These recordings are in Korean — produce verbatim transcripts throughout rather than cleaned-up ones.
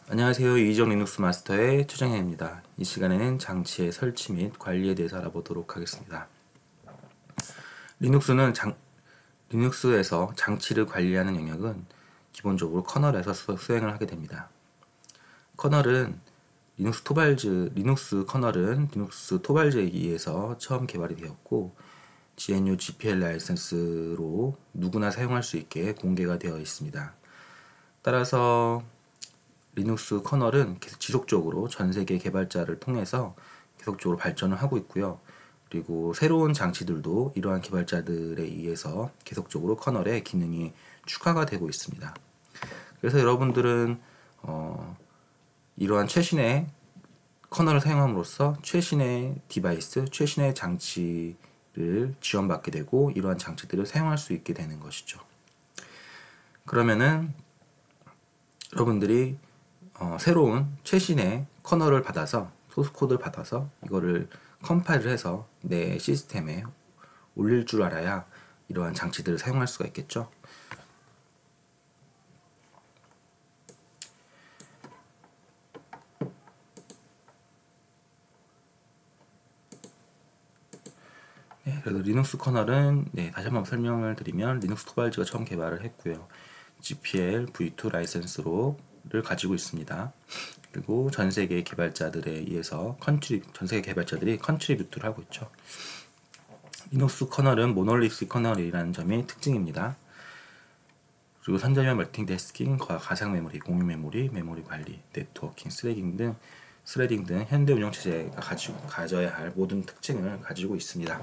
안녕하세요. 이지영 리눅스 마스터의 최정현입니다. 이 시간에는 장치의 설치 및 관리에 대해서 알아보도록 하겠습니다. 리눅스는 장, 리눅스에서 장치를 관리하는 영역은 기본적으로 커널에서 수, 수행을 하게 됩니다. 커널은 리눅스 토발즈, 리눅스 커널은 리눅스 토발즈에 의해서 처음 개발이 되었고 지엔유 지피엘 라이센스로 누구나 사용할 수 있게 공개가 되어 있습니다. 따라서 리눅스 커널은 계속 지속적으로 전 세계 개발자를 통해서 계속적으로 발전을 하고 있고요. 그리고 새로운 장치들도 이러한 개발자들에 의해서 계속적으로 커널의 기능이 추가가 되고 있습니다. 그래서 여러분들은 어, 이러한 최신의 커널을 사용함으로써 최신의 디바이스, 최신의 장치를 지원받게 되고 이러한 장치들을 사용할 수 있게 되는 것이죠. 그러면은 여러분들이 어, 새로운 최신의 커널을 받아서 소스코드를 받아서 이거를 컴파일을 해서 내 시스템에 올릴 줄 알아야 이러한 장치들을 사용할 수가 있겠죠. 네, 그래서 리눅스 커널은 네, 다시 한번 설명을 드리면 리눅스 토발즈가 처음 개발을 했고요. 지피엘 브이 투 라이센스로를 가지고 있습니다. 그리고 전 세계 개발자들에 의해서 컨트리 전 세계 개발자들이 컨트리뷰트를 하고 있죠. 리눅스 커널은 모놀리스 커널이라는 점이 특징입니다. 그리고 선점형 멀티태스킹, 가상 메모리, 공유 메모리, 메모리 관리, 네트워킹, 스레딩 등 스레딩 등 현대 운영 체제가 가지고 가져야 할 모든 특징을 가지고 있습니다.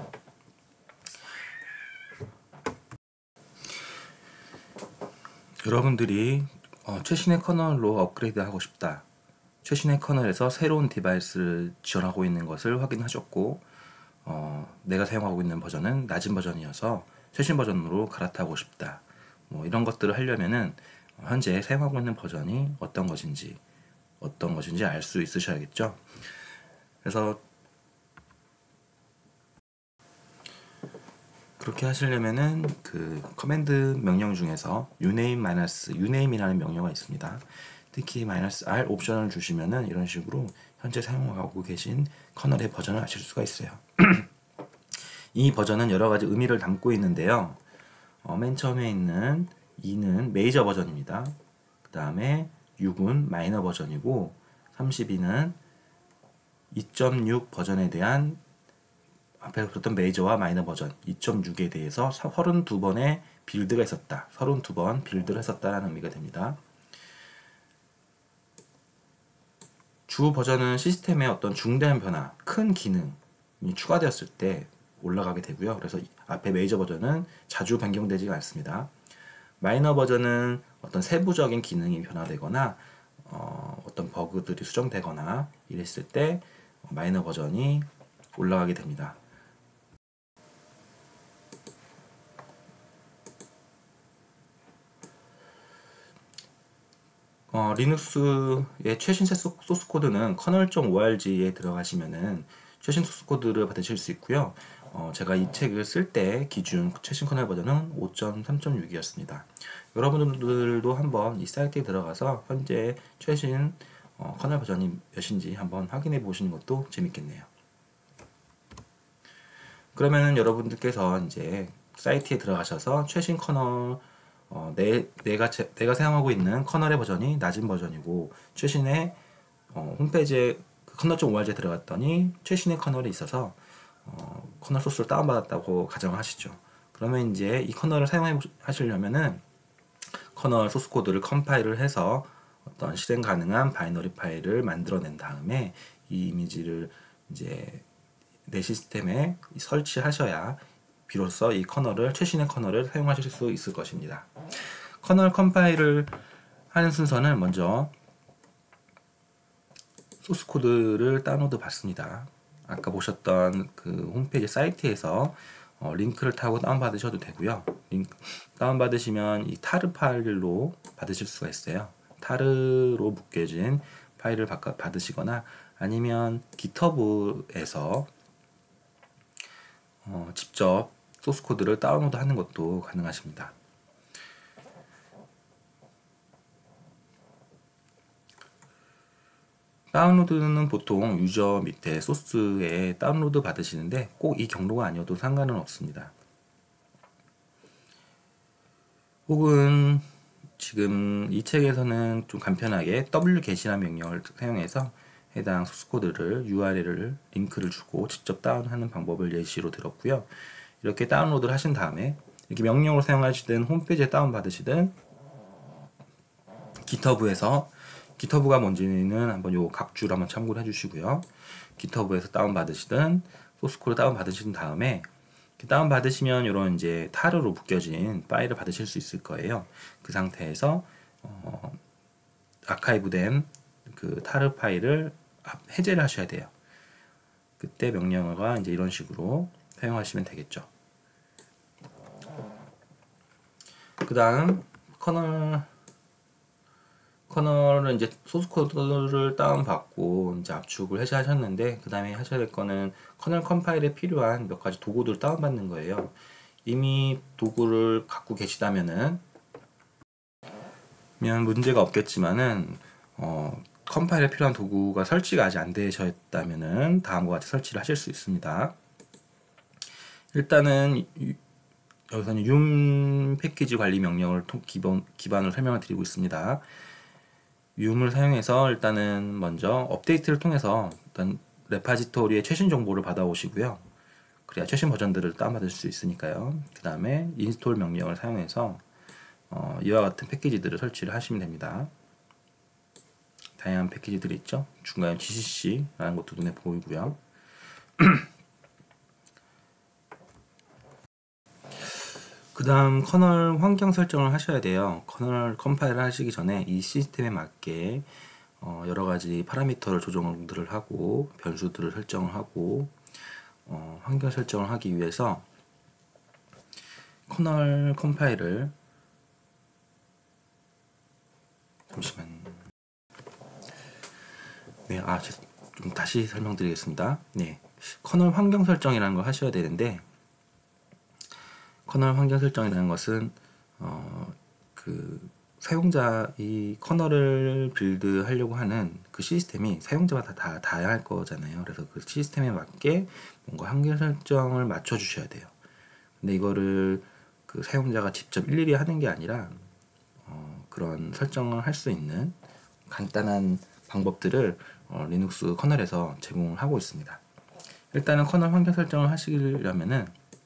여러분들이 어, 최신의 커널로 업그레이드 하고 싶다. 최신의 커널에서 새로운 디바이스를 지원하고 있는 것을 확인하셨고 어, 내가 사용하고 있는 버전은 낮은 버전이어서 최신 버전으로 갈아타고 싶다. 뭐 이런 것들을 하려면은 현재 사용하고 있는 버전이 어떤 것인지 어떤 것인지 알 수 있으셔야겠죠. 그래서 그렇게 하시려면은 그 커맨드 명령 중에서 uname 마이너스 uname이라는 명령어가 있습니다. 특히 마이너스 R 옵션을 주시면은 이런 식으로 현재 사용하고 계신 커널의 버전을 아실 수가 있어요. 이 버전은 여러 가지 의미를 담고 있는데요. 어, 맨 처음에 있는 이는 메이저 버전입니다. 그 다음에 육은 마이너 버전이고 삼십이는 이 점 육 버전에 대한 앞에 그랬던 메이저와 마이너 버전 이 점 육에 대해서 삼십이 번의 빌드가 있었다. 삼십이 번 빌드를 했었다라는 의미가 됩니다. 주 버전은 시스템에 어떤 중대한 변화, 큰 기능이 추가되었을 때 올라가게 되고요. 그래서 앞에 메이저 버전은 자주 변경되지가 않습니다. 마이너 버전은 어떤 세부적인 기능이 변화되거나 어, 어떤 버그들이 수정되거나 이랬을 때 마이너 버전이 올라가게 됩니다. 어, 리눅스의 최신 소스 코드는 커널 점 오알지에 들어가시면은 최신 소스 코드를 받으실 수 있고요. 어, 제가 이 책을 쓸 때 기준 최신 커널 버전은 오 점 삼 점 육이었습니다. 여러분들도 한번 이 사이트에 들어가서 현재 최신 어, 커널 버전이 몇인지 한번 확인해 보시는 것도 재밌겠네요. 그러면은 여러분들께서 이제 사이트에 들어가셔서 최신 커널 어, 내, 내가, 제, 내가 사용하고 있는 커널의 버전이 낮은 버전이고 최신의 어, 홈페이지에 그 커널 점 오알지에 들어갔더니 최신의 커널이 있어서 어, 커널 소스를 다운받았다고 가정하시죠. 그러면 이제 이 커널을 사용해 하시려면은 커널 소스 코드를 컴파일을 해서 어떤 실행 가능한 바이너리 파일을 만들어낸 다음에 이 이미지를 이제 내 시스템에 설치하셔야 비로소 이 커널을 최신의 커널을 사용하실 수 있을 것입니다. 커널 컴파일을 하는 순서는 먼저 소스 코드를 다운로드 받습니다. 아까 보셨던 그 홈페이지 사이트에서 어, 링크를 타고 다운받으셔도 되고요. 링크 다운받으시면 이 타르 파일로 받으실 수가 있어요. 타르로 묶여진 파일을 받으시거나 아니면 깃허브에서 어, 직접 소스 코드를 다운로드 하는 것도 가능하십니다. 다운로드는 보통 유저 밑에 소스에 다운로드 받으시는데 꼭 이 경로가 아니어도 상관은 없습니다. 혹은 지금 이 책에서는 좀 간편하게 wget이라는 명령을 사용해서 해당 소스코드를 유알엘을 링크를 주고 직접 다운하는 방법을 예시로 들었고요. 이렇게 다운로드를 하신 다음에 이렇게 명령으로 사용하시든 홈페이지에 다운받으시든 깃허브에서 깃허브가 뭔지는 한번 요 각주를 한번 참고를 해주시고요. 깃허브에서 다운받으시든 소스코드 다운받으신 다음에 다운받으시면 이런 이제 타르로 묶여진 파일을 받으실 수 있을 거예요. 그 상태에서 어, 아카이브된 그 타르 파일을 해제를 하셔야 돼요. 그때 명령어가 이제 이런 식으로 사용하시면 되겠죠. 그 다음 커널 커널은 이제 소스 코드를 다운받고 이제 압축을 해제하셨는데 그 다음에 하셔야 될 거는 커널 컴파일에 필요한 몇 가지 도구들을 다운받는 거예요. 이미 도구를 갖고 계시다면은 면 문제가 없겠지만은 어, 컴파일에 필요한 도구가 설치가 아직 안 되셨다면은 다음과 같이 설치를 하실 수 있습니다. 일단은 여기서는 윰 패키지 관리 명령을 기본, 기반으로 설명을 드리고 있습니다. 윰을 사용해서 일단은 먼저 업데이트를 통해서 일단 레파지토리의 최신 정보를 받아오시고요. 그래야 최신 버전들을 다운받을 수 있으니까요. 그 다음에 인스톨 명령을 사용해서 어, 이와 같은 패키지들을 설치를 하시면 됩니다. 다양한 패키지들이 있죠. 중간에 지씨씨라는 것도 눈에 보이고요. 그 다음 커널 환경 설정을 하셔야 돼요. 커널 컴파일을 하시기 전에 이 시스템에 맞게 어 여러 가지 파라미터를 조정들을 하고 변수들을 설정을 하고 어 환경 설정을 하기 위해서 커널 컴파일을 잠시만 네, 아, 좀 다시 설명드리겠습니다. 네, 커널 환경 설정이라는 걸 하셔야 되는데 커널 환경 설정이라는 것은 어, 그 사용자 이 커널을 빌드 하려고 하는 그 시스템이 사용자마다 다 다양할 거잖아요. 그래서 그 시스템에 맞게 뭔가 환경 설정을 맞춰 주셔야 돼요. 근데 이거를 그 사용자가 직접 일일이 하는 게 아니라 어, 그런 설정을 할 수 있는 간단한 방법들을 어, 리눅스 커널에서 제공을 하고 있습니다. 일단은 커널 환경 설정을 하시려면은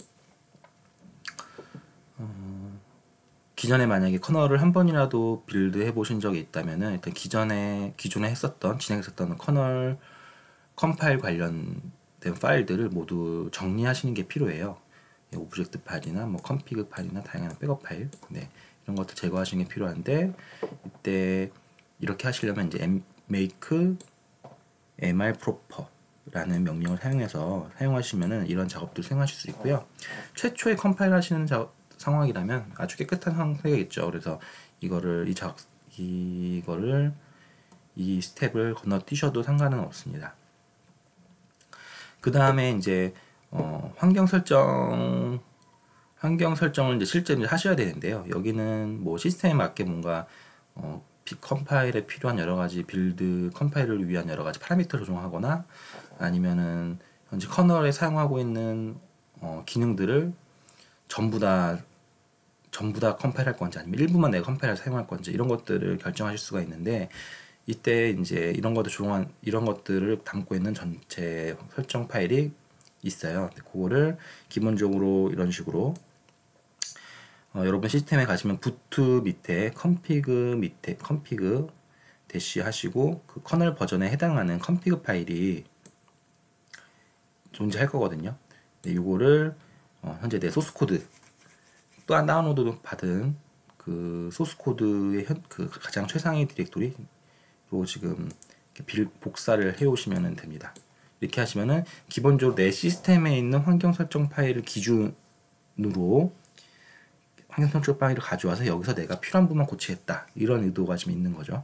어, 기존에 만약에 커널을 한 번이라도 빌드 해보신 적이 있다면은 일단 기존에 기존에 했었던 진행했었던 커널 컴파일 관련된 파일들을 모두 정리하시는 게 필요해요. 오브젝트 파일이나 뭐 컴피그 파일이나 다양한 백업 파일, 네, 이런 것들 제거하시는 게 필요한데 이때 이렇게 하시려면 이제 make mr proper 라는 명령을 사용해서 사용하시면은 이런 작업들 수행하실 수 있고요. 최초에 컴파일 하시는 작업 상황이라면 아주 깨끗한 상태겠죠. 그래서 이거를 이 작 이거를 이 스텝을 건너뛰셔도 상관은 없습니다. 그 다음에 이제 어, 환경 설정 환경 설정을 이제 실제 이제 하셔야 되는데요. 여기는 뭐 시스템에 맞게 뭔가 어, 컴파일에 필요한 여러 가지 빌드 컴파일을 위한 여러 가지 파라미터 조정하거나 아니면은 현재 커널에 사용하고 있는 어, 기능들을 전부 다 전부 다 컴파일할 건지 아니면 일부만 내가 컴파일을 사용할 건지 이런 것들을 결정하실 수가 있는데 이때 이제 이런 것들 조정한 이런 것들을 담고 있는 전체 설정 파일이 있어요. 그거를 기본적으로 이런 식으로 어, 여러분 시스템에 가시면 부트 밑에 컴피그 밑에 컴피그 대시 하시고 그 커널 버전에 해당하는 컴피그 파일이 존재할 거거든요. 네, 이거를 어, 현재 내 소스 코드 또한 다운로드 받은 그 소스 코드의 현, 그 가장 최상위 디렉토리로 지금 빌, 복사를 해 오시면 됩니다. 이렇게 하시면은 기본적으로 내 시스템에 있는 환경 설정 파일을 기준으로 환경 설정 파일을 가져와서 여기서 내가 필요한 부분만 고치겠다 이런 의도가 지금 있는 거죠.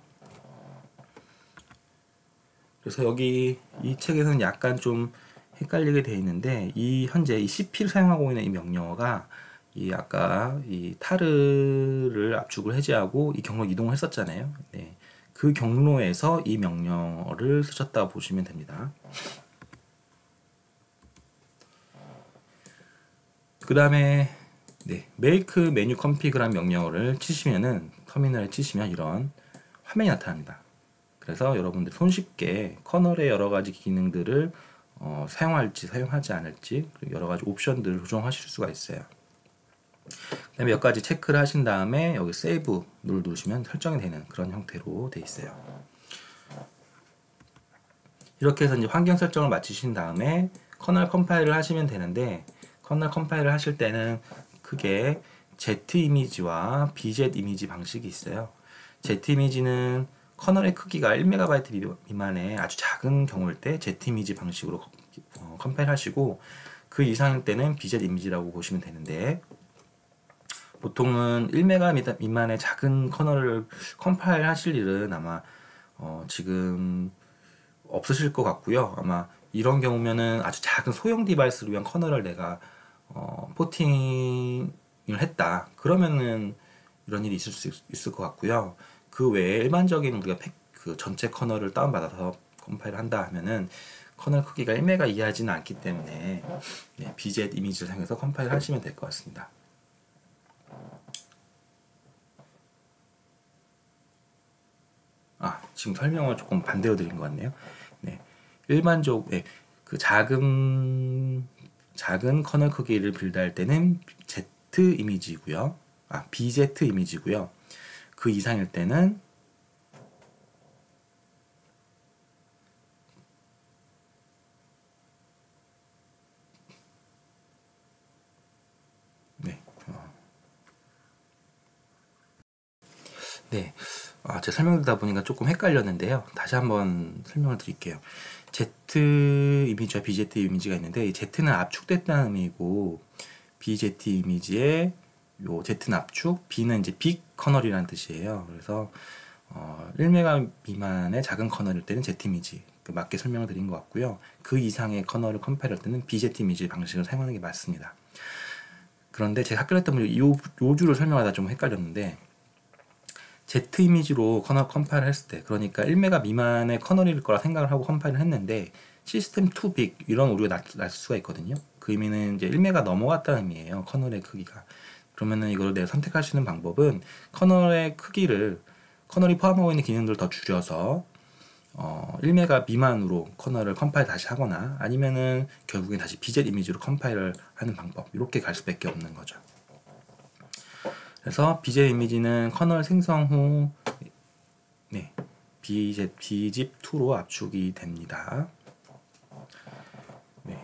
그래서 여기 이 책에서는 약간 좀 헷갈리게 되어 있는데 이 현재 이 씨피를 사용하고 있는 이 명령어가 이 아까 이 타르를 압축을 해제하고 이 경로 이동을 했었잖아요. 네. 그 경로에서 이 명령어를 쓰셨다고 보시면 됩니다. 그 다음에 네, make menu config라는 명령어를 치시면은 터미널에 치시면 이런 화면이 나타납니다. 그래서 여러분들 손쉽게 커널의 여러 가지 기능들을 어, 사용할지 사용하지 않을지 그리고 여러 가지 옵션들을 조정하실 수가 있어요. 그다음에 몇 가지 체크를 하신 다음에 여기 세이브 누르시면 설정이 되는 그런 형태로 되어 있어요. 이렇게 해서 이제 환경 설정을 마치신 다음에 커널 컴파일을 하시면 되는데, 커널 컴파일을 하실 때는 크게 Z 이미지와 비 zet 이미지 방식이 있어요. Z 이미지는 커널의 크기가 일 메가바이트 미만의 아주 작은 경우일 때 Z 이미지 방식으로 어, 컴파일 하시고, 그 이상일 때는 비 zet 이미지라고 보시면 되는데, 보통은 일 메가바이트 미만의 작은 커널을 컴파일 하실 일은 아마 어, 지금 없으실 것 같고요. 아마 이런 경우면은 아주 작은 소형 디바이스를 위한 커널을 내가 어, 포팅을 했다. 그러면은 이런 일이 있을 수 있을 것 같고요. 그 외에 일반적인 우리가 팩, 그 전체 커널을 다운받아서 컴파일을 한다 하면은 커널 크기가 일 메가 이하지는 않기 때문에 네, 비 zet 이미지를 사용해서 컴파일 하시면 될 것 같습니다. 아, 지금 설명을 조금 반대로 드린 것 같네요. 네, 일반적, 네, 그 작은 작은 커널 크기를 빌드할 때는 Z 이미지고요. 아, 비 zet 이미지고요. 그 이상일 때는 네, 어. 네, 아, 제가 설명드리다 보니까 조금 헷갈렸는데요. 다시 한번 설명을 드릴게요. Z 이미지와 비 zet 이미지가 있는데, 이 Z는 압축됐다는 의미고 비 zet 이미지의 요 Z는 압축, B는 이제 빅 커널이라는 뜻이에요. 그래서 어, 일 메가 미만의 작은 커널일 때는 Z 이미지 그 맞게 설명을 드린 것 같고요. 그 이상의 커널을 컴파일할 때는 비 zet 이미지 방식을 사용하는 게 맞습니다. 그런데 제가 헷갈렸던 분, 요, 요 줄을 설명하다 좀 헷갈렸는데, Z 이미지로 커널 컴파일을 했을 때, 그러니까 일 메가 미만의 커널일 거라 생각을 하고 컴파일을 했는데 시스템 투 빅 이런 오류가 날, 날 수가 있거든요. 그 의미는 이제 일 메가 넘어갔다는 의미예요. 커널의 크기가. 그러면은 이걸 내가 선택할 수 있는 방법은 커널의 크기를, 커널이 포함하고 있는 기능들을 더 줄여서 어, 일 메가 미만으로 커널을 컴파일 다시 하거나, 아니면은 결국엔 다시 비 zet 이미지로 컴파일을 하는 방법, 이렇게 갈 수밖에 없는 거죠. 그래서 비 zet 이미지는 커널 생성 후 네, 비 zet, 비집 이로 압축이 됩니다. 네.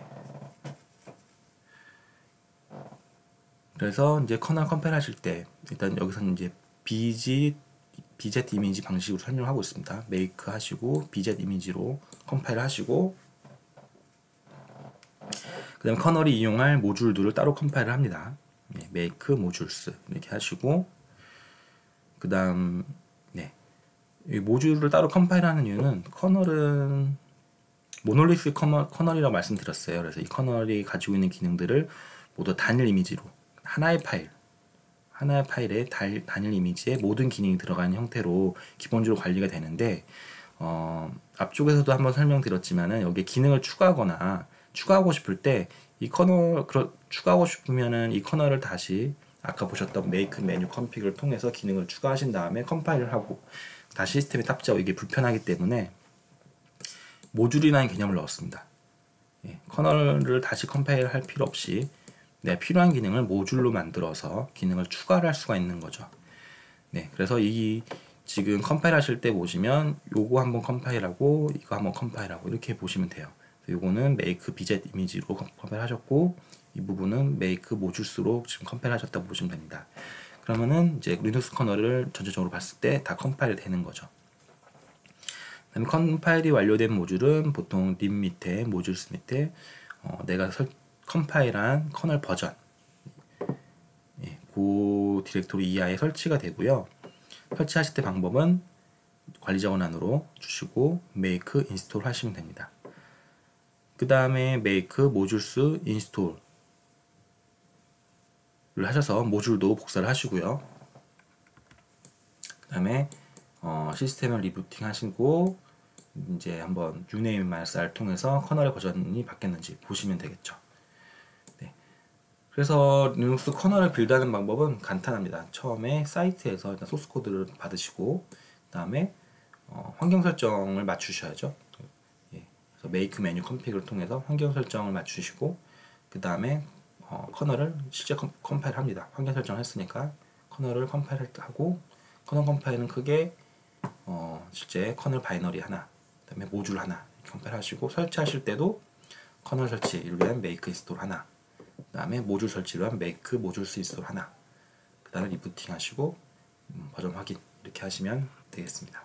그래서 이제 커널 컴파일 하실 때 일단 여기서는 이제 비 zet 비 zet 이미지 방식으로 설명하고 있습니다. make 하시고 비 zet 이미지로 컴파일 하시고, 그 다음에 커널이 이용할 모듈들을 따로 컴파일을 합니다. 네, make 모듈스 이렇게 하시고, 그 다음 네, 이 모듈을 따로 컴파일하는 이유는 커널은 모놀리스 커널이라고 말씀드렸어요. 그래서 이 커널이 가지고 있는 기능들을 모두 단일 이미지로 하나의 파일 하나의 파일에 달, 단일 이미지에 모든 기능이 들어가는 형태로 기본적으로 관리가 되는데, 어, 앞쪽에서도 한번 설명드렸지만은 여기에 기능을 추가하거나 추가하고 싶을 때 이 커널 그러, 추가하고 싶으면은 이 커널을 다시 아까 보셨던 make menu config을 통해서 기능을 추가하신 다음에 컴파일을 하고 다시 시스템에 탑재하고, 이게 불편하기 때문에 모듈이라는 개념을 넣었습니다. 예, 커널을 다시 컴파일 할 필요 없이 네, 필요한 기능을 모듈로 만들어서 기능을 추가를 할 수가 있는 거죠. 네, 그래서 이 지금 컴파일 하실 때 보시면 요거 한번 컴파일하고 이거 한번 컴파일하고 이렇게 보시면 돼요. 요거는 make 비 zet 이미지로 컴파일 하셨고, 이 부분은 make 모듈스로 지금 컴파일 하셨다고 보시면 됩니다. 그러면은 이제 리눅스 커널을 전체적으로 봤을 때 다 컴파일 되는 거죠. 그다음에 컴파일이 완료된 모듈은 보통 림 밑에 모듈스 밑에 어, 내가 설, 컴파일한 커널 버전, 예, 그 디렉토리 이하에 설치가 되고요. 설치하실 때 방법은 관리자 원안으로 주시고 make install 하시면 됩니다. 그 다음에 make 모듈스 install을 하셔서 모듈도 복사를 하시고요. 그 다음에 어, 시스템을 리부팅 하시고 이제 한번 유네임R을 통해서 커널의 버전이 바뀌었는지 보시면 되겠죠. 네. 그래서 리눅스 커널을 빌드하는 방법은 간단합니다. 처음에 사이트에서 일단 소스 코드를 받으시고 그 다음에 어, 환경 설정을 맞추셔야죠. 예. 그래서 make 메뉴 컴픽을 통해서 환경 설정을 맞추시고 그 다음에 어, 커널을 실제 컴, 컴파일 합니다. 환경 설정을 했으니까 커널을 컴파일하고 커널 컴파일은 크게 어, 실제 커널 바이너리 하나, 그 다음에 모듈 하나 컴파일 하시고 설치하실 때도 커널 설치를 위한 make 인스톨 하나, 그 다음에 모듈 설치를 위한 make 모듈스 인스톨 하나, 그 다음에 리부팅 하시고 음, 버전 확인 이렇게 하시면 되겠습니다.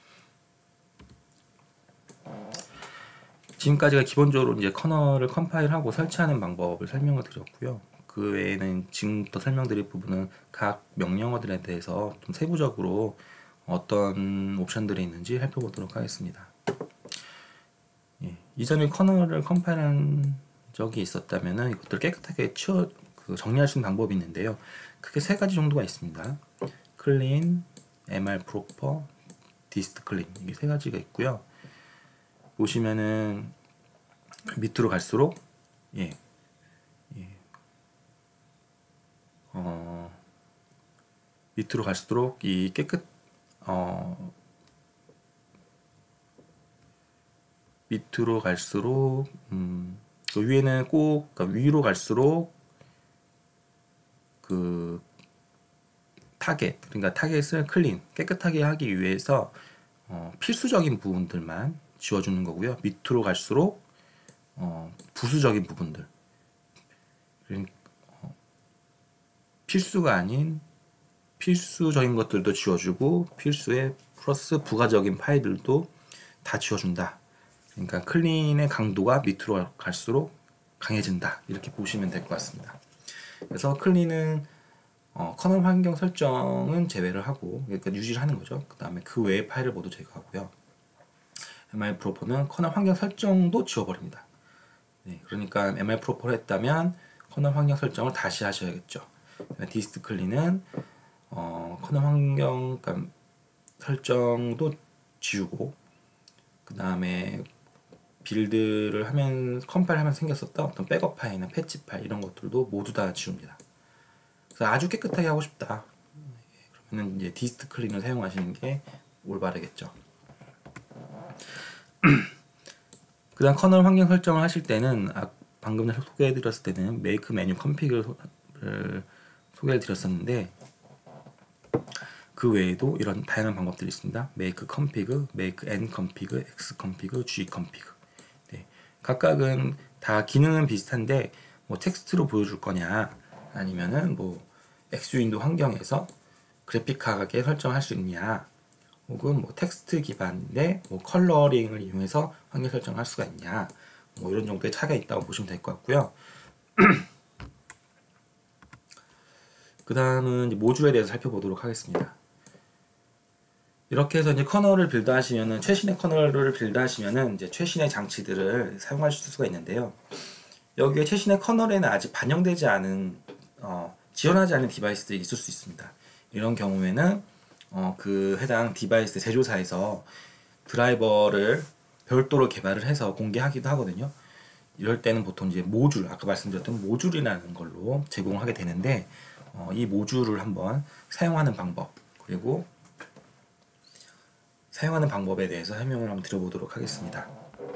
지금까지가 기본적으로 이제 커널을 컴파일하고 설치하는 방법을 설명을 드렸고요. 그 외에는 지금부터 설명드릴 부분은 각 명령어들에 대해서 좀 세부적으로 어떤 옵션들이 있는지 살펴보도록 하겠습니다. 예, 이전에 커널을 컴파일한 적이 있었다면 이것들을 깨끗하게 치워 그 정리할 수 있는 방법이 있는데요. 크게 세 가지 정도가 있습니다. 클린, 엠알 프로퍼, 디스트 클린 이게 세 가지가 있고요. 보시면은 밑으로 갈수록 예, 예, 어, 밑으로 갈수록 이 깨끗 어, 밑으로 갈수록 음, 그 위에는 꼭 그러니까 위로 갈수록 그 타겟 그러니까 타겟을 클린 깨끗하게 하기 위해서 어, 필수적인 부분들만 지워주는 거고요. 밑으로 갈수록 어, 부수적인 부분들 어, 필수가 아닌 필수적인 것들도 지워주고 필수의 플러스 부가적인 파일들도 다 지워준다. 그러니까 클린의 강도가 밑으로 갈수록 강해진다. 이렇게 보시면 될 것 같습니다. 그래서 클린은 어, 커널 환경 설정은 제외를 하고 그러니까 유지를 하는 거죠. 그 다음에 그 외의 파일을 모두 제거하고요. 엠알 프로퍼는 커널 환경 설정도 지워버립니다. 네, 그러니까 엠알 프로퍼를 했다면 커널 환경 설정을 다시 하셔야겠죠. 디스트 클린은 어, 커널 환경 그러니까 설정도 지우고 그 다음에 빌드를 하면 컴파일 하면 생겼었던 어떤 백업 파일이나 패치 파일 이런 것들도 모두 다 지웁니다. 그래서 아주 깨끗하게 하고 싶다. 그러면 이제 디스트 클린을 사용하시는 게 올바르겠죠. 그 다음 커널 환경 설정을 하실 때는 아, 방금 소개해드렸을 때는 make 메뉴 컴픽을 소개해드렸었는데 그 외에도 이런 다양한 방법들이 있습니다. make config, make n config, x config, g config. 네, 각각은 다 기능은 비슷한데 뭐 텍스트로 보여줄 거냐 아니면은 뭐 X 윈도우 환경에서 그래픽하게 설정할 수 있냐 혹은 뭐 텍스트 기반의 뭐 컬러링을 이용해서 환경 설정할 수가 있냐 뭐 이런 정도의 차이가 있다고 보시면 될 것 같고요. 그 다음은 이제 모듈에 대해서 살펴보도록 하겠습니다. 이렇게 해서 이제 커널을 빌드하시면은 최신의 커널을 빌드하시면은 이제 최신의 장치들을 사용하실 수가 있는데요. 여기에 최신의 커널에는 아직 반영되지 않은 어, 지원하지 않은 디바이스들이 있을 수 있습니다. 이런 경우에는 어, 그 해당 디바이스 제조사에서 드라이버를 별도로 개발을 해서 공개하기도 하거든요. 이럴 때는 보통 이제 모듈, 아까 말씀드렸던 모듈이라는 걸로 제공하게 되는데 어, 이 모듈을 한번 사용하는 방법 그리고 사용하는 방법에 대해서 설명을 한번 드려보도록 하겠습니다.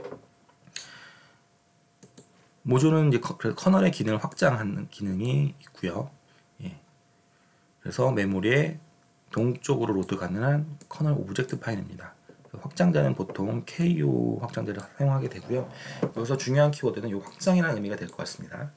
모듈은 이제 커널의 기능을 확장하는 기능이 있고요. 예. 그래서 메모리에 동쪽으로 로드 가능한 커널 오브젝트 파일입니다. 확장자는 보통 케이오 확장자를 사용하게 되고요. 여기서 중요한 키워드는 이 확장이라는 의미가 될 것 같습니다.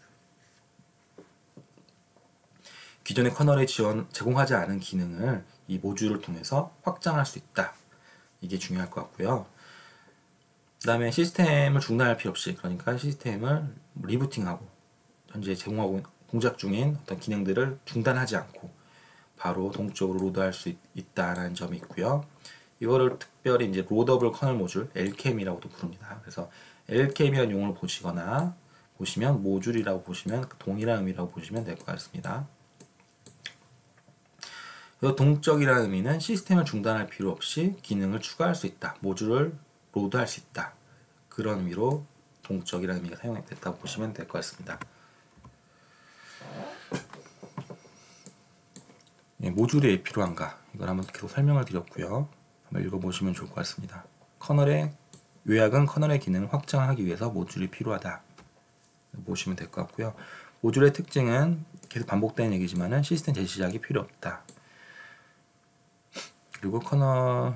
기존의 커널에 지원 제공하지 않은 기능을 이 모듈을 통해서 확장할 수 있다. 이게 중요할 것 같고요. 그 다음에 시스템을 중단할 필요 없이 그러니까 시스템을 리부팅하고 현재 제공하고 공작 중인 어떤 기능들을 중단하지 않고 바로 동쪽으로 로드할 수 있, 있다라는 점이 있고요. 이거를 특별히 이제 로더블 커널 모듈 엘캠이라고도 부릅니다. 그래서 엘캠이라는 용어를 보시거나 보시면 모듈이라고 보시면 동일한 의미라고 보시면 될 것 같습니다. 동적이라는 의미는 시스템을 중단할 필요 없이 기능을 추가할 수 있다. 모듈을 로드할 수 있다. 그런 의미로 동적이라는 의미가 사용됐다고 보시면 될 것 같습니다. 예, 모듈이 왜 필요한가? 이걸 한번 계속 설명을 드렸고요. 한번 읽어보시면 좋을 것 같습니다. 커널의 요약은 커널의 기능을 확장하기 위해서 모듈이 필요하다. 보시면 될 것 같고요. 모듈의 특징은 계속 반복되는 얘기지만은 시스템 재시작이 필요 없다. 그리고 커널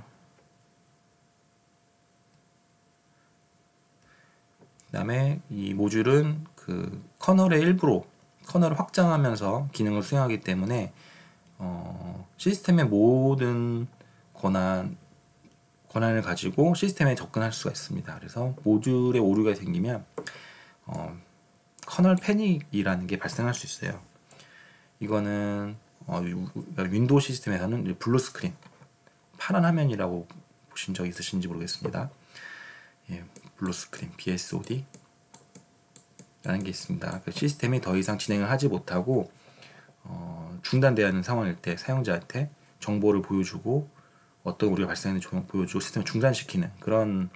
그다음에 이 모듈은 그 커널의 일부로 커널을 확장하면서 기능을 수행하기 때문에 어, 시스템의 모든 권한 권한을 가지고 시스템에 접근할 수가 있습니다. 그래서 모듈에 오류가 생기면 어, 커널 패닉이라는 게 발생할 수 있어요. 이거는 어, 윈도우 시스템에서는 블루 스크린, 파란 화면이라고 보신 적 있으신지 모르겠습니다. 예, 블루 스크린, 비에스오디 라는 게 있습니다. 그 시스템이 더 이상 진행을 하지 못하고 어, 중단되어야 하는 상황일 때 사용자한테 정보를 보여주고 어떤 오류가 발생했는지 보여주고 시스템을 중단시키는 그런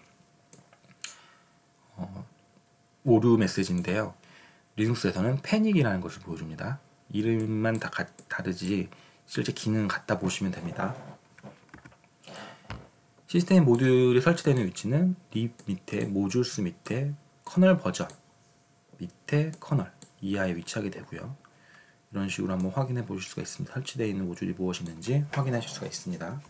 어, 오류 메시지인데요. 리눅스에서는 패닉이라는 것을 보여줍니다. 이름만 다 가, 다르지 실제 기능은 같다 보시면 됩니다. 시스템 모듈이 설치되는 위치는 립 밑에 모듈스 밑에 커널 버전 밑에 커널 이하에 위치하게 되고요. 이런 식으로 한번 확인해 보실 수가 있습니다. 설치되어 있는 모듈이 무엇이 있는지 확인하실 수가 있습니다.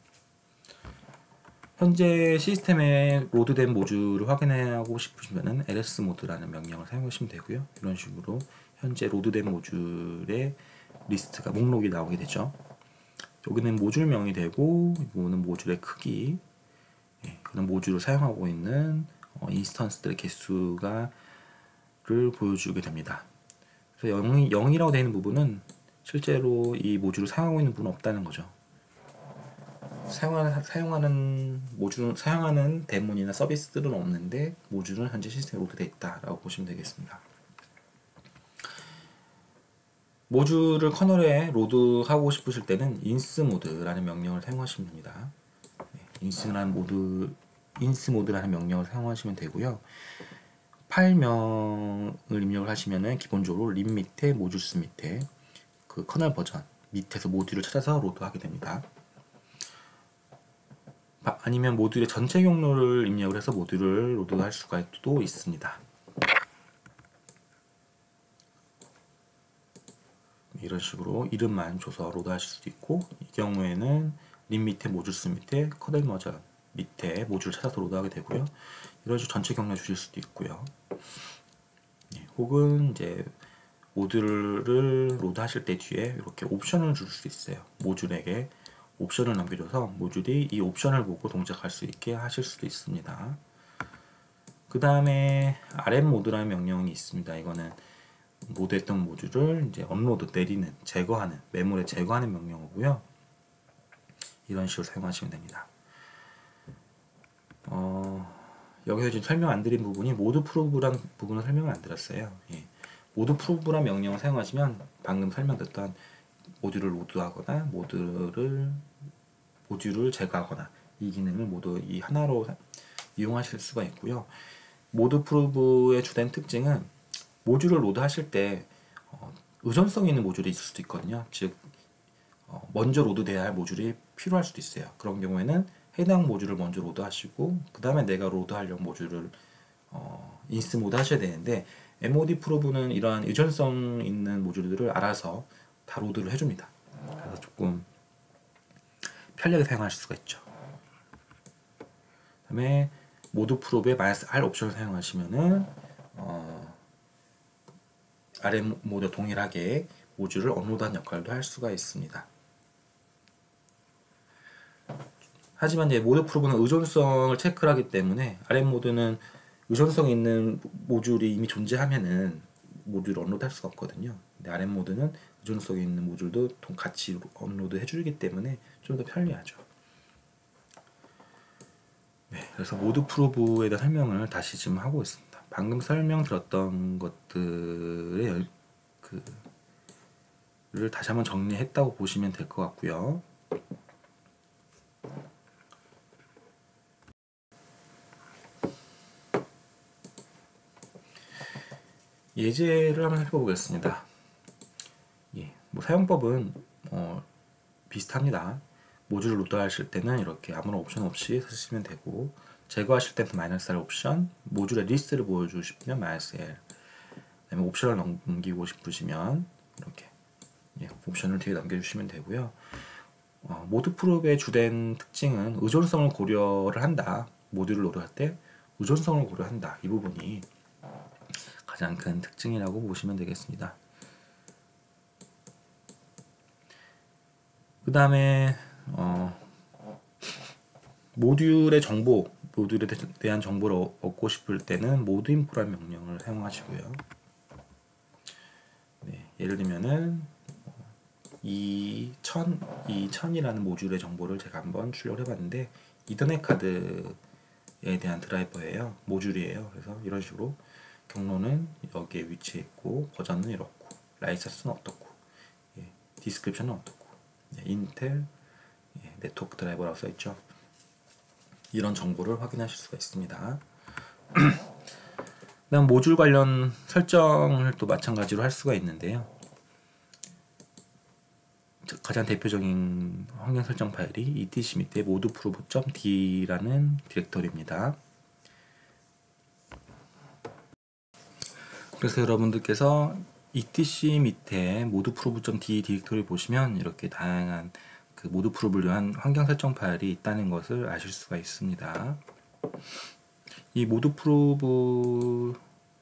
현재 시스템에 로드된 모듈을 확인하고 싶으시면 엘에스 모드라는 명령을 사용하시면 되고요. 이런 식으로 현재 로드된 모듈의 리스트가 목록이 나오게 되죠. 여기는 모듈명이 되고 이거는 모듈의 크기, 예, 그런 모듈을 사용하고 있는 어, 인스턴스들의 개수가 를 보여주게 됩니다. 그래서 영, 영이라고 되어 있는 부분은 실제로 이 모듈을 사용하고 있는 분은 없다는 거죠. 사용하는, 사용하는 모듈, 사용하는 데몬이나 서비스들은 없는데 모듈은 현재 시스템에 로드되어 있다라고 보시면 되겠습니다. 모듈을 커널에 로드하고 싶으실 때는 인스 모드라는 명령을 사용하시면 됩니다. 인스라는 모드, 인스 모드라는 명령을 사용하시면 되고요. 파일명을 입력을 하시면은 기본적으로 립 밑에 모듈스 밑에 그 커널 버전 밑에서 모듈을 찾아서 로드하게 됩니다. 아니면 모듈의 전체 경로를 입력을 해서 모듈을 로드할 수가 또 있습니다. 이런 식으로 이름만 줘서 로드하실 수도 있고, 이 경우에는 립 밑에 모듈스 밑에 커널 버전 밑에 모듈을 찾아서 로드하게 되고요. 이런 식으로 전체 경로 주실 수도 있고요. 예, 혹은 이제 모듈을 로드하실 때 뒤에 이렇게 옵션을 줄 수 있어요. 모듈에게 옵션을 남겨줘서 모듈이 이 옵션을 보고 동작할 수 있게 하실 수도 있습니다. 그 다음에 알엠 모드라는 명령이 있습니다. 이거는 로드했던 모듈을 이제 업로드, 내리는, 제거하는, 메모리에 제거하는 명령이고요. 이런 식으로 사용하시면 됩니다. 어, 여기서 지금 설명 안 드린 부분이 모드 프로브라는 부분을 설명을 안 드렸어요. 예. 모드 프로브라는 명령을 사용하시면 방금 설명드렸던 모듈을 로드하거나 모듈을 모듈을 제거하거나 이 기능을 모두 이 하나로 이용하실 수가 있고요. 모드 프로브의 주된 특징은 모듈을 로드하실 때 어, 의존성 있는 모듈이 있을 수도 있거든요. 즉 어, 먼저 로드돼야 할 모듈이 필요할 수도 있어요. 그런 경우에는 해당 모듈을 먼저 로드하시고 그 다음에 내가 로드하려는 모듈을 어, 인스 모드 하셔야 되는데 엠오디 프로브는 이러한 의존성 있는 모듈들을 알아서 다 로드를 해줍니다. 그래서 조금 편리하게 사용하실 수가 있죠. 그 다음에 모드 프로브에 마이너스 R 옵션을 사용하시면은 어, 알엠 모드와 동일하게 모듈을 업로드한 역할도 할 수가 있습니다. 하지만 이제 모드 프로브는 의존성을 체크를 하기 때문에 알엠 모드는 의존성 있는 모듈이 이미 존재하면은 모듈을 업로드할 수가 없거든요. 근데 알엠 모드는 의존성 있는 모듈도 같이 업로드 해주기 때문에 좀 더 편리하죠. 네, 그래서 모드 프로브에 대한 설명을 다시 지금 하고 있습니다. 방금 설명드렸던 것들의 그 다시 한번 정리했다고 보시면 될 것 같고요. 예제를 한번 살펴보겠습니다. 예, 뭐 사용법은 어, 비슷합니다. 모듈을 로드하실 때는 이렇게 아무런 옵션 없이 쓰시면 되고, 제거하실 때는 마이너스 R 옵션, 모듈의 리스트를 보여주고 싶으면 마이너스 L, 그다음에 옵션을 넘기고 싶으시면 이렇게 예, 옵션을 뒤에 넘겨주시면 되고요. 어, 모드 프롭의 주된 특징은 의존성을 고려를 한다. 모듈을 로드할 때 의존성을 고려한다. 이 부분이 가장 큰 특징이라고 보시면 되겠습니다. 그 다음에 어, 모듈의 정보, 모듈에 대한 정보를 얻고 싶을 때는 모드인포라는 명령을 사용하시고요. 네, 예를 들면은 이 천, 이 천이라는 모듈의 정보를 제가 한번 출력을 해봤는데 이더넷 카드에 대한 드라이버예요. 모듈이에요. 그래서 이런 식으로 경로는 여기에 위치해 있고, 버전은 이렇고, 라이선스는 어떻고, 예, 디스크립션은 어떻고, 예, 인텔 예, 네트워크 드라이버라고 써있죠. 이런 정보를 확인하실 수가 있습니다. 그다음 모듈 관련 설정을 또 마찬가지로 할 수가 있는데요. 가장 대표적인 환경 설정 파일이 이티씨 밑에 모드프로브.d라는 디렉터리입니다. 그래서 여러분들께서 이티씨 밑에 모드프로브.d 디렉터리 보시면 이렇게 다양한 그 모드프로브를 위한 환경 설정 파일이 있다는 것을 아실 수가 있습니다. 이 모드프로브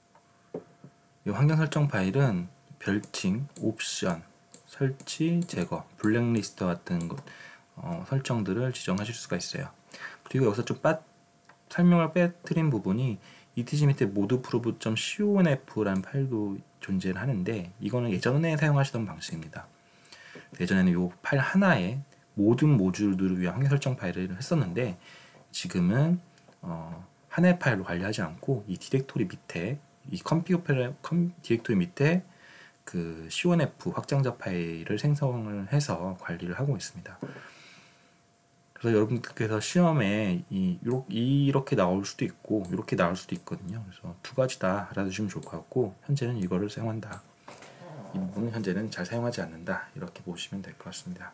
환경 설정 파일은 별칭, 옵션, 설치, 제거, 블랙리스트 같은 것, 어, 설정들을 지정하실 수가 있어요. 그리고 여기서 좀 빠, 설명을 빼뜨린 부분이 이티씨 밑에 모드프로브.conf라는 파일도 존재를 하는데, 이거는 예전에 사용하시던 방식입니다. 예전에는 이 파일 하나에 모든 모듈들을 위한 환경 설정 파일을 했었는데, 지금은 어, 하나의 파일로 관리하지 않고 이 디렉토리 밑에, 이 컴피그 디렉토리 밑에 그 씨원에프 확장자 파일을 생성을 해서 관리를 하고 있습니다. 그래서 여러분들께서 시험에 이, 이렇게 나올 수도 있고 이렇게 나올 수도 있거든요. 그래서 두 가지 다 알아두시면 좋을 것 같고, 현재는 이거를 사용한다, 이 부분은 현재는 잘 사용하지 않는다, 이렇게 보시면 될 것 같습니다.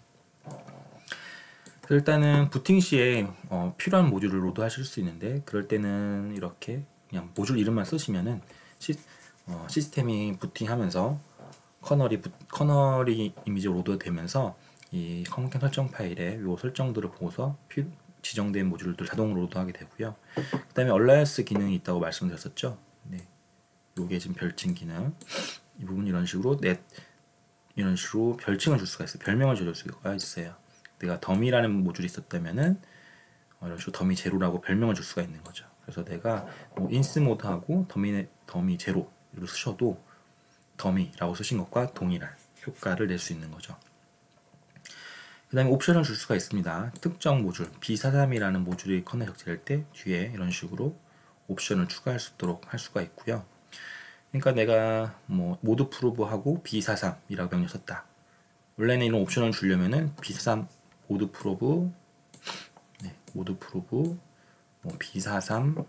일단은 부팅 시에 어, 필요한 모듈을 로드하실 수 있는데, 그럴 때는 이렇게 그냥 모듈 이름만 쓰시면은 시, 어, 시스템이 부팅하면서 커널이 부, 커널이 이미지 로드되면서 이 환경 설정 파일에 요 설정들을 보고서 피, 지정된 모듈들 자동으로 로드하게 되고요. 그 다음에 얼라이언스 기능이 있다고 말씀드렸었죠. 네, 요게 지금 별칭 기능, 이 부분 이런 식으로 넷 이런 식으로 별칭을 줄 수가 있어요. 별명을 줄 수가 있어요. 내가 더미라는 모듈이 있었다면은 어, 이런 식으로 더미 제로라고 별명을 줄 수가 있는 거죠. 그래서 내가 뭐 인스 모드하고 더미 더미 제로를 쓰셔도 더미라고 쓰신 것과 동일한 효과를 낼 수 있는 거죠. 그 다음에 옵션을 줄 수가 있습니다. 특정 모듈 비 사십삼이라는 모듈이 커널 적재할 때 뒤에 이런 식으로 옵션을 추가할 수 있도록 할 수가 있고요. 그러니까 내가 뭐 모드 프로브하고 비 사십삼이라고 명령 썼다. 원래는 이런 옵션을 주려면은 비 사십삼 모드 프로브, 네, 모드 프로브 뭐 비 사십삼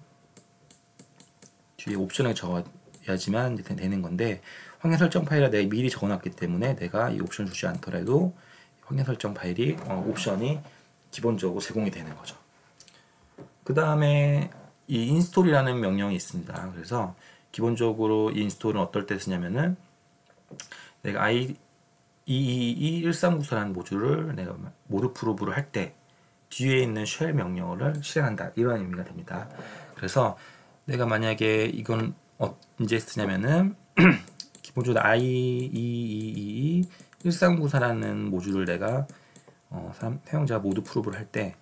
뒤에 옵션을 적어야지만 되는 건데, 환경 설정 파일에 내가 미리 적어놨기 때문에 내가 이 옵션을 주지 않더라도 환경 설정 파일이 어, 옵션이 기본적으로 제공이 되는 거죠. 그 다음에 이 인스톨이라는 명령이 있습니다. 그래서 기본적으로 이 인스톨은 어떨 때 쓰냐면은 내가 아이 이이이 일삼구사라는 모듈을 내가 모드 프로브를 할 때 뒤에 있는 쉘 명령어를 실행한다, 이런 의미가 됩니다. 그래서 내가 만약에 이건 언제 쓰냐면은 기본적으로 아이이이이 일삼구사라는 모듈을 내가 어, 사용자 모드 프로브를 할 때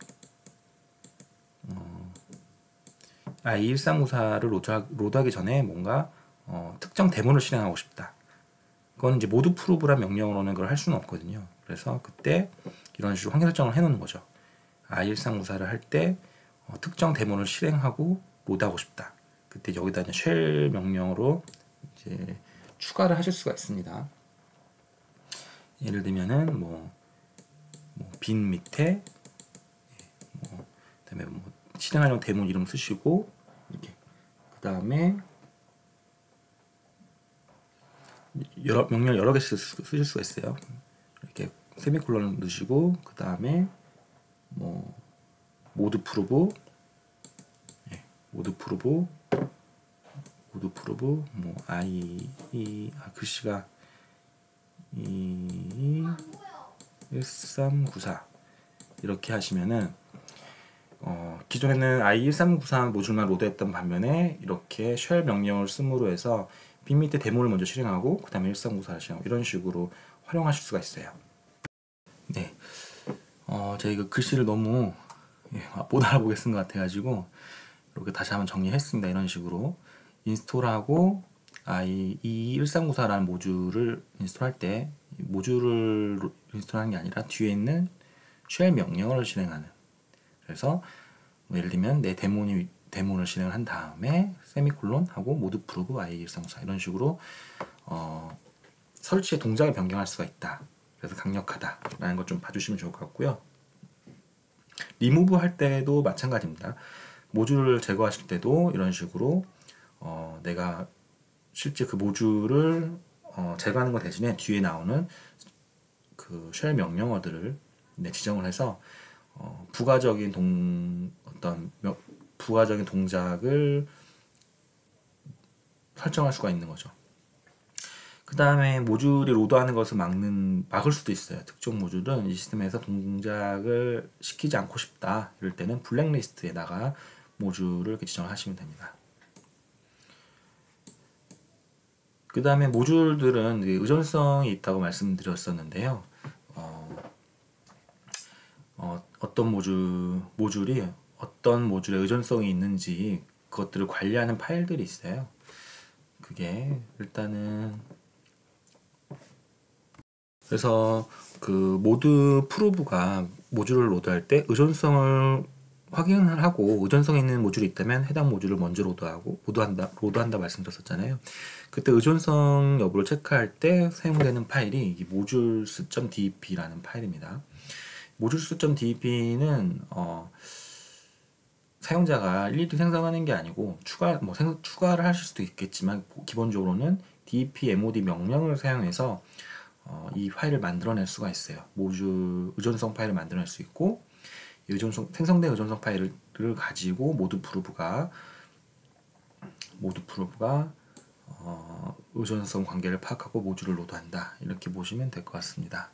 어, 아이 일삼구사를 로드하, 로드하기 전에 뭔가 어, 특정 데모를 실행하고 싶다. 그건 이제 모드 프로브란 명령으로는 그걸 할 수는 없거든요. 그래서 그때 이런 식으로 환경 설정을 해놓는 거죠. 아이 일삼구사를 할 때 어, 특정 데모를 실행하고 로드하고 싶다. 그때 여기다 이제 쉘 명령으로 이제 추가를 하실 수가 있습니다. 예를 들면은 뭐, 뭐 빈 밑에 뭐 그다음에 뭐 실행하려는 대문 이름 쓰시고 이렇게 그다음에 여러 명령 여러 개씩 쓰실 수가 있어요. 이렇게 세미콜론 넣으시고 그다음에 뭐 모드 프로브 예, 모드 프로브 모드 프로브 뭐 i 이 아, 글씨가 이 일삼구사 이렇게 하시면은 어, 기존에는 아이 일삼구사 모듈만 로드했던 반면에 이렇게 쉘 명령을 씀으로 해서 빈 밑에 데모를 먼저 실행하고 그 다음에 일삼구사를 실행하고 이런 식으로 활용하실 수가 있어요. 네, 어, 제가 이거 글씨를 너무 예, 못 알아보게 쓴 것 같아가지고 이렇게 다시 한번 정리했습니다. 이런 식으로 인스톨하고 아이 일삼구사라는 모듈을 인스톨할 때 모듈을 인스톨하는 게 아니라 뒤에 있는 쉘 명령어를 실행하는 그래서 뭐 예를 들면 내 데몬이 데몬을 실행을 한 다음에 세미콜론 하고 모드 프로브 아이 일삼구사 이런 식으로 어, 설치의 동작을 변경할 수가 있다. 그래서 강력하다라는 것 좀 봐주시면 좋을 것 같고요. 리무브 할 때도 마찬가지입니다. 모듈을 제거하실 때도 이런 식으로 어, 내가 실제 그 모듈을 어, 제거하는 것 대신에 뒤에 나오는 그 쉘 명령어들을 네, 지정을 해서 어, 부가적인 동 어떤 명, 부가적인 동작을 설정할 수가 있는 거죠. 그 다음에 모듈이 로드하는 것을 막는 막을 수도 있어요. 특정 모듈은 이 시스템에서 동작을 시키지 않고 싶다. 이럴 때는 블랙리스트에다가 모듈을 이렇게 지정을 하시면 됩니다. 그 다음에 모듈들은 의존성이 있다고 말씀드렸었는데요. 어, 어, 어떤 모듈, 모듈이 어떤 모듈에 의존성이 있는지 그것들을 관리하는 파일들이 있어요. 그게 일단은 그래서 그 모드 프로브가 모듈을 로드할 때 의존성을 확인을 하고 의존성 있는 모듈이 있다면 해당 모듈을 먼저 로드하고 로드한다 로드한다 말씀드렸었잖아요. 그때 의존성 여부를 체크할 때 사용되는 파일이 이 modules.dep라는 파일입니다. modules.dep는 어, 사용자가 일일이 생성하는 게 아니고 추가 뭐 생, 추가를 하실 수도 있겠지만 기본적으로는 dep mod 명령을 사용해서 어, 이 파일을 만들어낼 수가 있어요. 모듈 의존성 파일을 만들어낼 수 있고 의존성 생성된 의존성 파일을 가지고 모드 프로브가 모드 프로브가 어, 의존성 관계를 파악하고 모듈을 로드한다. 이렇게 보시면 될 것 같습니다.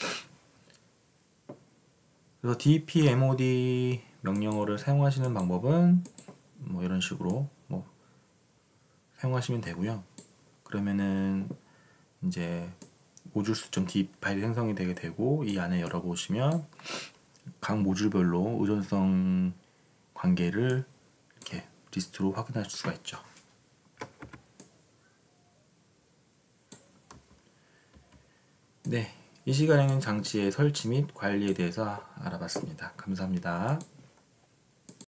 그래서 dep mod 명령어를 사용하시는 방법은 뭐 이런 식으로 뭐 사용하시면 되고요. 그러면은 이제 modules.dep 파일이 생성이 되게 되고 이 안에 열어보시면 각 모듈별로 의존성 관계를 이렇게 리스트로 확인할 수가 있죠. 네, 이 시간에는 장치의 설치 및 관리에 대해서 알아봤습니다. 감사합니다.